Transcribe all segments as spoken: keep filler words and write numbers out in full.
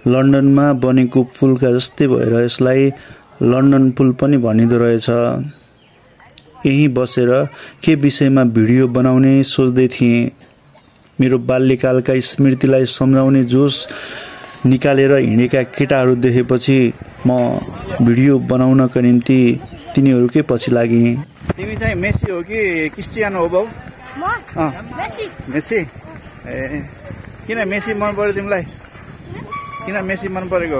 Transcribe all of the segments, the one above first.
लन्डनमा बनेको पुलका जस्तै भएर यसलाई लन्डन पुल पनि भनिँदो रहेछ। यही बसेर के विषयमा भिडियो बनाउने सोच्दै थिएँ। मेरो बाल्यकालका स्मृतिलाई सम्झाउने जोस निकालेर हिँडेका केटाहरू देखेपछि म भिडियो बनाउनका निम्ति तिनीहरूकै पछि लागेँ। तिमी चाहिँ मेसी हो कि क्रिस्टियानो हो बाउ? म मेसी। मेसी? ए किन मेसी मन पर्यो तिमीलाई? किन मेसी मन परेको?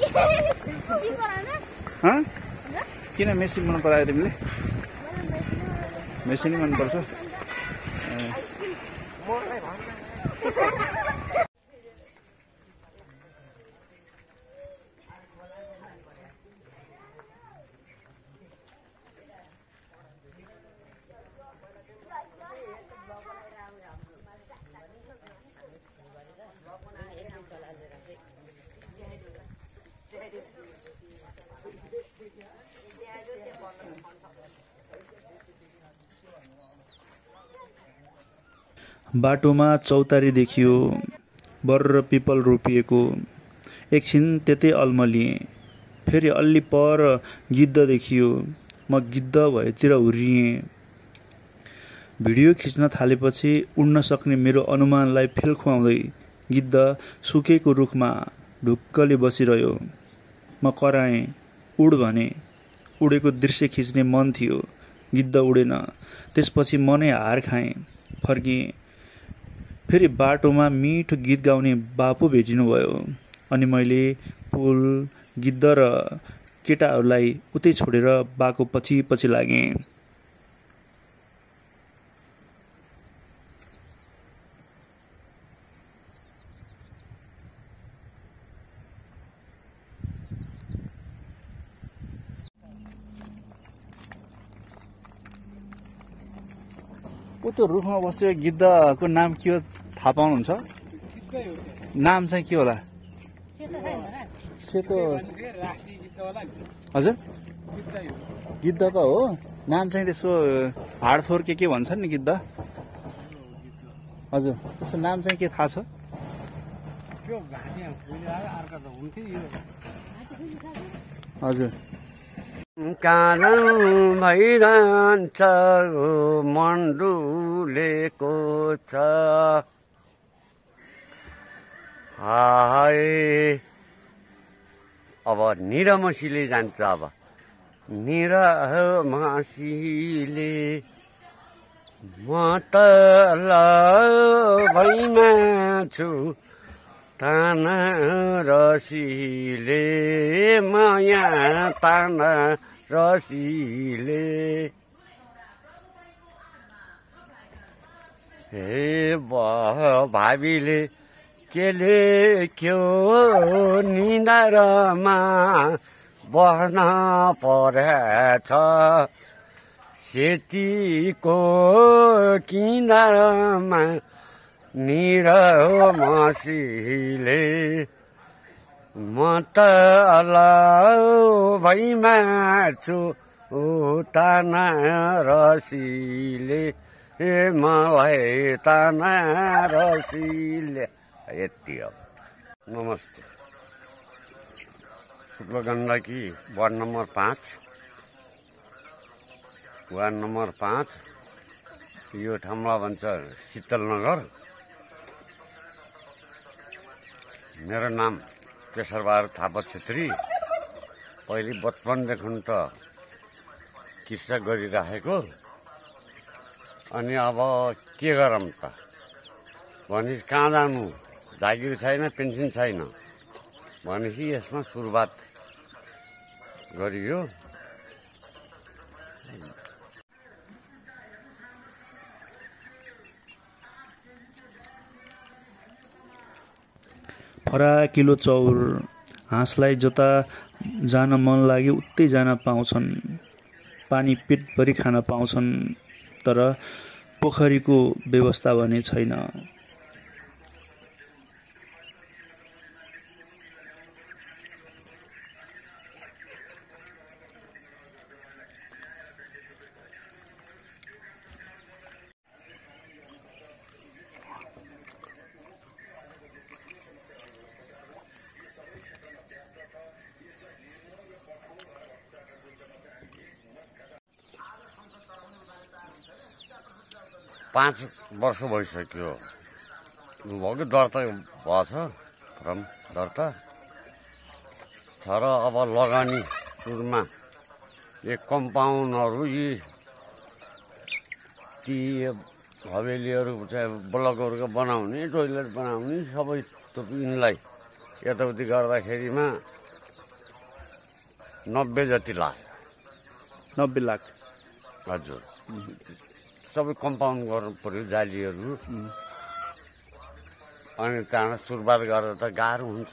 किन मेसी मन परायो तिमीले? मेसी नै मन पर्छ? बाटोमा चौतारी देखियो, बर्र पिपल रोपिएको। एकछिन त्यतै अल्मलिएँ। फेरि अलि पर गिद्ध देखियो। म गिद्ध भएतिर हुर्रिएँ। भिडियो खिच्न थालेपछि उड्न सक्ने मेरो अनुमानलाई फेल खुवाउँदै गिद्ध सुकेको रुखमा ढुक्कले बसिरह्यो। म कराएँ, उड भने। उडेको दृश्य खिच्ने मन थियो। गिद्ध उडेन। त्यसपछि म नै हार खाएँ। फर्किएँ। फेरि बाटोमा मिठो गीत गाउने बापु भेटिनुभयो। अनि मैले पुल, गिद्ध र केटाहरूलाई उतै छोडेर बाको पछि पछि लागेँ। उतो रुखमा बसेको गिद्धको नाम के हो थाहा पाउनुहुन्छ? नाम चाहिँ के होला? सेतो। हजुर गिद्ध त हो। नाम चाहिँ त्यसो हाडफोर के के भन्छन् नि गिद्ध? हजुर त्यसको नाम चाहिँ के थाहा छ? हजुर कारण भइरहन्छ मन डुलेको छ। हाय अब निरमसीले जान्छ। अब निरमसीले म त ल भइमा छु ताना रसीले माया ताना रसीले। हे भावीले के लेख्यो निधारमा बस्न परेछ। सेतीको किनारमा निरमसीले म त ल भइमा छु ताना रसीले मलाई ताना रसीले। यति हो। नमस्ते। शुक्लगण्डकी वार्ड नम्बर पाँच वार्ड नम्बर पाँच यो ठाउँलाई भन्छ शीतलनगर। मेरो नाम केशरबहादुर थापा छेत्री। पहिले बचपनदेखि त किस्सा गरिराखेको। अनि अब के गरौँ त भनेपछि कहाँ जानु, जागिर छैन, पेन्सन छैन भनेपछि यसमा सुरुवात गरियो। फराकिलो चौर। हाँसलाई जता जान मन लाग्यो उतै जान पाउँछन्। पानी पेटभरि खान पाउँछन्। तर पोखरीको व्यवस्था भने छैन। पाँच वर्ष भइसक्यो भएको दर्ता भएछ फर्म दर्ता छ र अब लगानी सुरुमा एक कम्पाउन्डहरू यी ती हवेलीहरू चाहिँ ब्लकहरूको बनाउने टोइलेट बनाउने सबै यिनलाई यताउति गर्दाखेरिमा नब्बे जति लाख नब्बे लाख हजुर सबै कम्पाउन्ड गर्नु पर्यो जालीहरू अनि त्यहाँबाट सुरुवात गरेर त गाह्रो हुन्छ।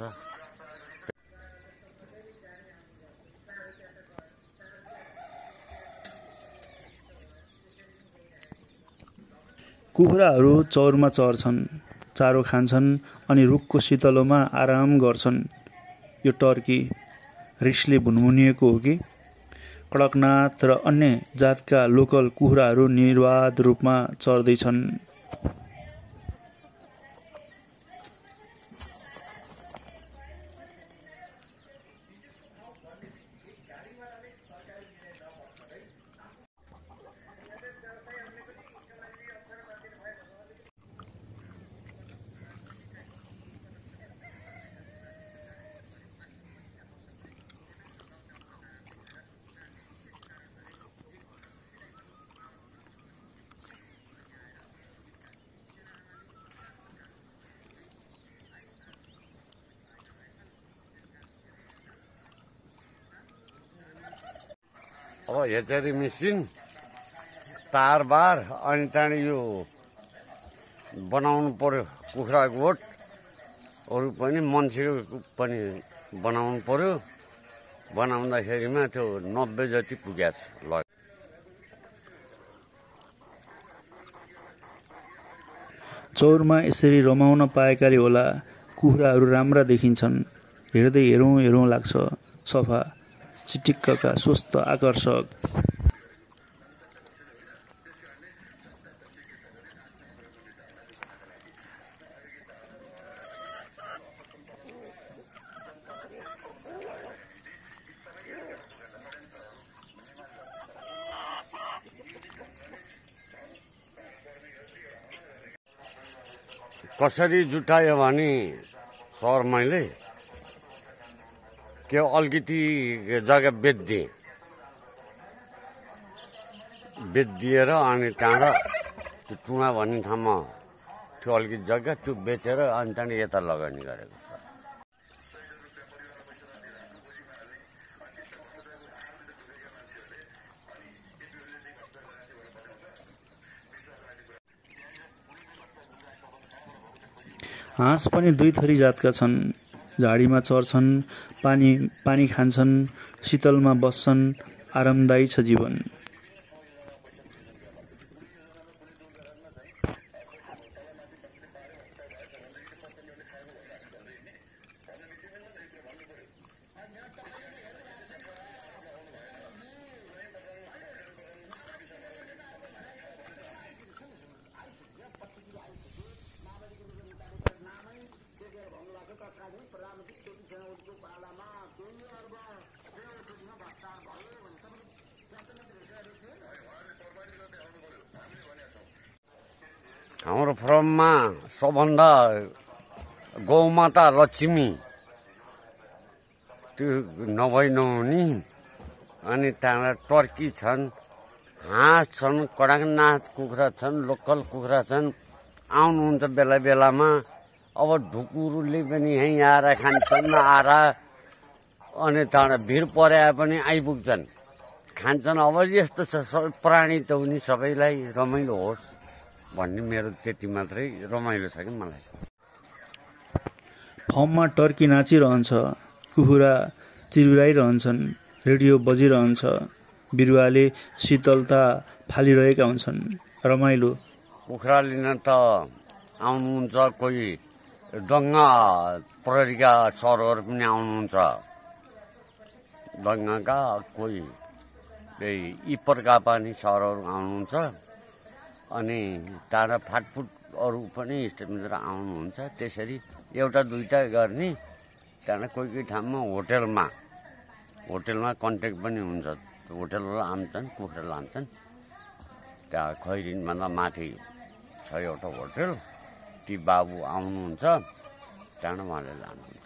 कुखुराहरू चौरमा चर्छन्, चारो खान्छन् अनि रुखको शीतलोमा आराम गर्छन्। यो टर्की रिसले भुनभुनिएको हो कि कडकनाथ र अन्य जातका लोकल कुखुराहरू निर्वाध रूपमा चर्दैछन्। अब हेचरी मेसिन तारबार अनि त्यहाँदेखि यो बनाउनु पर्यो कुखुरा गोठहरू पनि मान्छेको पनि बनाउनु पर्यो। बनाउँदाखेरिमा त्यो नब्बे जति पुगेछ ल। चौरमा यसरी रमाउन पाएकाले होला कुखुराहरू राम्रा देखिन्छन्। हेर्दै हेरौँ हेरौँ लाग्छ। सफा चिटिक्कका स्वस्थ आकर्षक। कसरी जुटायो भने सर मैले के अलिकति जग्गा बेचिदिएँ बेचिदिएर अनि त्यहाँबाट त्यो टुँडा भन्ने ठाउँमा त्यो अलिकति जग्गा त्यो बेचेर अनि त्यहाँदेखि यता लगानी गरेको छ। हाँस पनि दुई थरी जातका छन्। झाडीमा चर्छन्, पानी पानी खान्छन्, शीतलमा बस्छन्। आरामदायी छ जीवन। हाम्रो फर्ममा सबभन्दा गौमाता लक्ष्मी त्यो नभई नहुने अनि त्यहाँबाट टर्की छन्, हाँस छन्, कडकनाथ कुखुरा छन्, लोकल कुखुरा छन्। आउनुहुन्छ बेला बेलामा। अब ढुकुरले पनि यहीँ आएर खान्छन् आएर अनि त्यहाँबाट भिड परे पनि आइपुग्छन् खान्छन्। अब यस्तो छ सबै प्राणी त उनी सबैलाई रमाइलो होस् भन्ने मेरो त्यति मात्रै रमाइलो छ कि मलाई। फर्ममा टर्की नाचिरहन्छ, कुखुरा चिरबिराइरहन्छन्, रेडियो बजिरहन्छ, बिरुवाले शीतलता फालिरहेका हुन्छन्। रमाइलो। कुखुरा लिन त आउनुहुन्छ, कोही डङ्गा प्रहरीका सरहरू पनि आउनुहुन्छ, डङ्गाका कोही त्यही इपरका पनि सरहरू आउनुहुन्छ अनि टाढा फाटफुटहरू पनि स्टेसनतिर आउनुहुन्छ। त्यसरी एउटा दुईवटा गर्ने त्यहाँबाट कोही कोही ठाउँमा होटेलमा होटेलमा कन्ट्याक्ट पनि हुन्छ। होटेलबाट आउँछन्, कुखुरा लान्छन्, त्यहाँ खैरिनभन्दा माथि छ एउटा होटल, ती बाबु आउनुहुन्छ, त्यहाँबाट उहाँले लानुहुन्छ।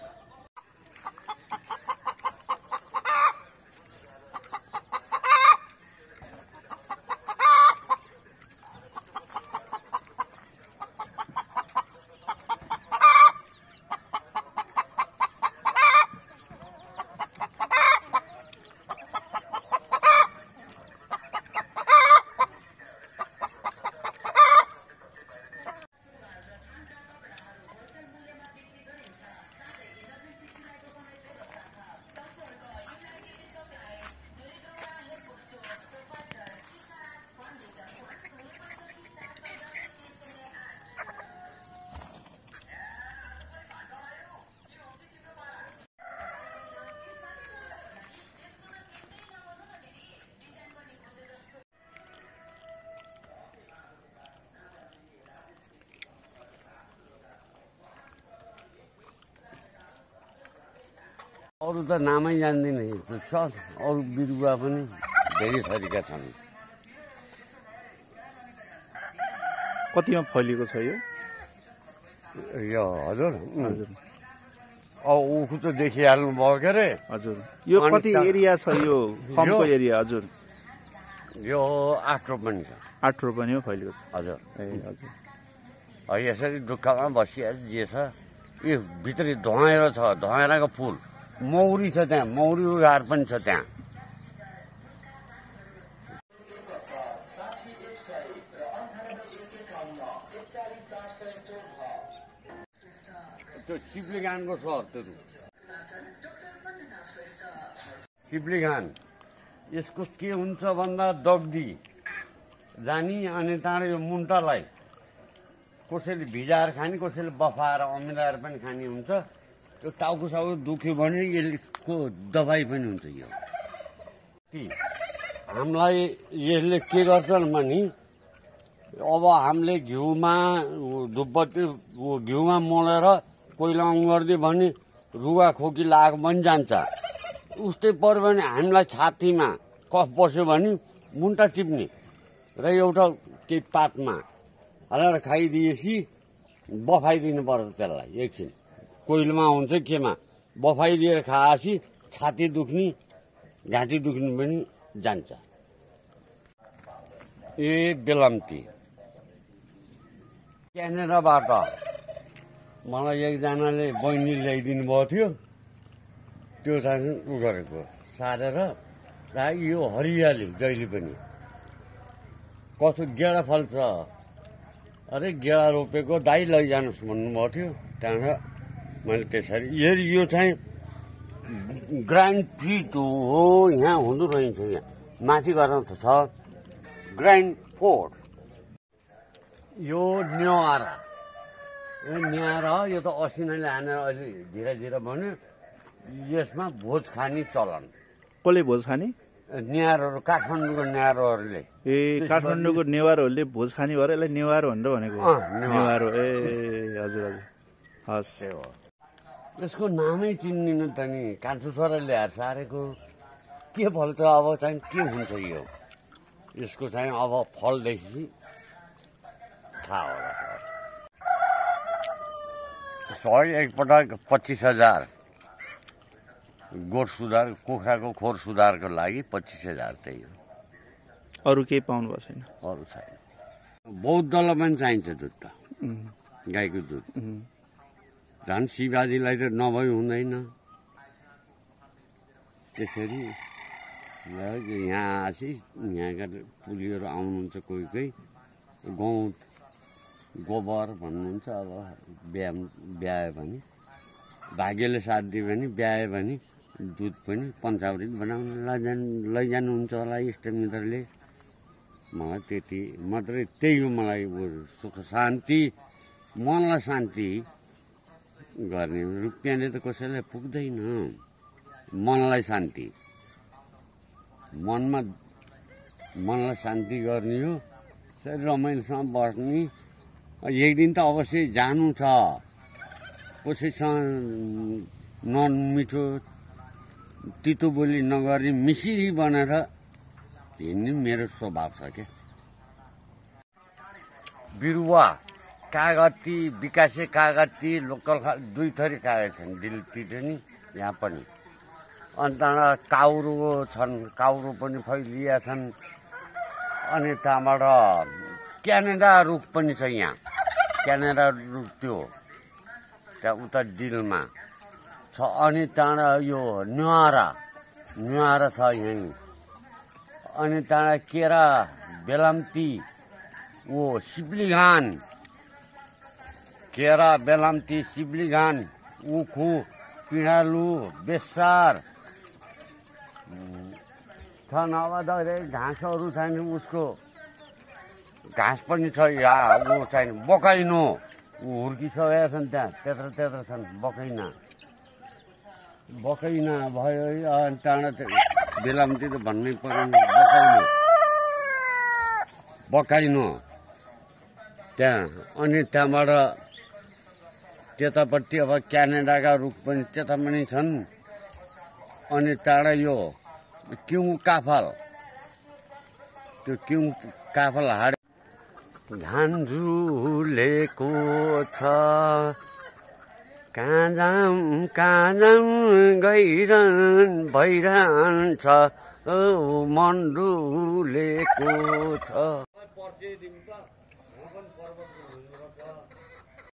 अरू त नामै जान्दिनँ, छ अरू बिरुवा पनि धेरै थरीका छन्। कतिमा फैलिएको छ यो? यो हजुर हजुर अब उखु त देखिहाल्नु भयो के अरे। हजुर यो कति एरिया छ यो फर्मको एरिया? हजुर यो आठ रोपनी छ। आठ रोपनी हो फैलिएको छ। हजुर ए हजुर यसरी दुःखमा बसिया जे छ यो भित्री धोएर छ, धोएराको फुल मौरी छ, त्यहाँ मौरीको गार पनि छ त्यहाँ। त्यो सिप्लिगानको शहरहरू सिप्लिगान यसको के हुन्छ भन्दा दग्दी जानी अनि त्यहाँबाट यो मुन्टालाई कसैले भिजाएर खाने, कसैले बफाएर अमिलाएर पनि खाने हुन्छ। त्यो टाउको साउको दुख्यो भने यसको दबाई पनि हुन्छ। यो हामीलाई यसले के गर्छन् भने अब हामीले घिउमा धुपबत्ती घिउमा मोलेर कोइलामा गरिदियो भने रुगा खोकी लागेको पनि जान्छ। उस्तै पर्यो भने हामीलाई छातीमा कफ बस्यो भने मुन्टा टिप्ने र एउटा केही पातमा हालेर खाइदिएपछि बफाइदिनु पर्छ त्यसलाई एकछिन। कोइलमा हुन्छ केमा बफाइदिएर खाएपछि छाती दुख्ने घाँटी दुख्ने पनि जान्छ। ए बेलम्ती क्यानाडाबाट मलाई एकजनाले बहिनी ल्याइदिनु भएको थियो, त्यो चाहिँ उ गरेको सारेर यो हरियाली जहिले पनि कस्तो गेडा फल्छ अरे गेडा रोपेको दाइ लैजानुहोस् भन्नुभएको थियो। त्यहाँबाट मैले त्यसरी यो यो चाहिँ ग्राइन्ड फिट हो, यहाँ हुँदो रहेछ। यहाँ माथि गरेर त छ ग्राइन्ड फोर्ड। यो न्यारा यो न्यारा यो त असिनाले हानेर अहिले धीरे धीरे भन्यो। यसमा भोज खाने चलन। कसले भोज खाने? नेवारहरू, काठमाडौँको नेवारहरूले। ए काठमाडौँको नेवारहरूले भोज खाने भएर यसलाई नेवार भनेर भनेको? नेवार हो। ए हजुर हजुर हस् हो। यसको नामै चिन्दिनँ त नि, कान्छो छोरा ल्याएर सारेको के फल्छ अब चाहिँ के हुन्छ यो यसको चाहिँ अब फलदेखि थाहा होला। सय एकपटक पच्चिस हजार गोठ सुधार कुखुराको खोर सुधारको लागि पच्चिस हजार त्यही हो। अरू केही पाउनु भएको छैन? अरू छैन। बौद्धलाई पनि चाहिन्छ दुध त, गाईको दुध। झन् शिवाजीलाई त नभई हुँदैन। त्यसरी यहाँ आएपछि यहाँका पुलीहरू आउनुहुन्छ, कोही कोही गाउँ गोबर भन्नुहुन्छ। अब बिहा ब्यायो भने भाग्यले साथ दियो भने ब्यायो भने दुध पनि पञ्चावृत बनाउन लैजानु लैजानुहुन्छ होला इष्टमित्रले। मलाई त्यति मात्रै, त्यही हो मलाई सुख शान्ति, मनलाई शान्ति गर्ने। रुपियाँले त कसैलाई पुग्दैन। मनलाई शान्ति, मनमा मनलाई शान्ति गर्ने हो। रमाइलोसँग बस्ने। एक दिन त अवश्य जानु छ, कसैसँग नमिठो तितो बोली नगर्ने मिसिरी बनाएर हिँड्ने मेरो स्वभाव छ क्या। बिरुवा कागती विकासे कागती लोकल दुई थरी कागज छन् डिल्टी नि यहाँ पनि अनि त्यहाँबाट काउरो छन् काउरो पनि फैलिया छन् अनि त्यहाँबाट क्यानेडा रुख पनि छ यहाँ क्यानेडा रुख त्यो त्यहाँ उता डिलमा छ अनि त्यहाँबाट यो न्युहारा न्युहारा छ यहीँ अनि त्यहाँबाट केरा बेलाम्ती ओ सिप्लिघान केरा बेलाम्ती सिप्लिघान उखु पिँडालु बेसार छ नभए घाँसहरू छैन उसको घाँस पनि छ यहाँ ऊ छैन बकैनो ऊ हुर्किसकेका छन् त्यहाँ त्यत्र त्यत्र छन् बकैना बकैना भयो अनि त्यहाँबाट बेलाम्ती त भन्नै पर्यो बकैनो बकैनो त्यहाँ अनि त्यहाँबाट त्यतापट्टि अब क्यानेडाका रुख पनि त्यता पनि छन् अनि टाढा यो क्यु काफल त्यो क्यु काफल हाड धान झुलेको छ कहाँ जाम कहाँ जाम गइरहन भइरहन्छ मन डुलेको छ।